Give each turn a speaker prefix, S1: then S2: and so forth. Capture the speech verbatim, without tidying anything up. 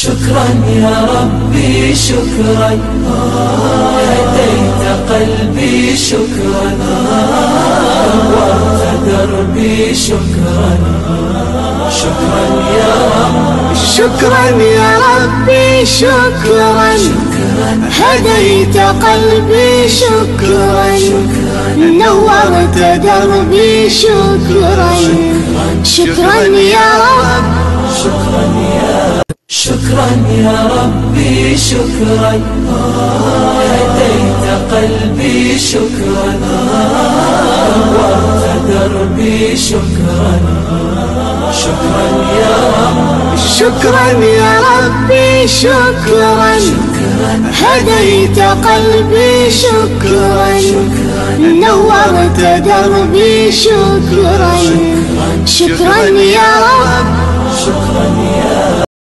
S1: شكرا يا ربي شكرا، هديت قلبي شكرا، نورت دربي شكرا. شكرا يا ربي
S2: شكرا يا ربي شكرا، هديت قلبي شكرا، نورت دربي شكرا. شكرا يا رب
S1: شكرا يا شكرا يا ربي شكرا، هديت قلبي شكرا، نورت دربي شكرا. شكرا يا ربي
S2: شكرا يا ربي شكرا، هديت قلبي شكرا، نورت دربي شكرا. شكرا يا رب
S1: شكرا يا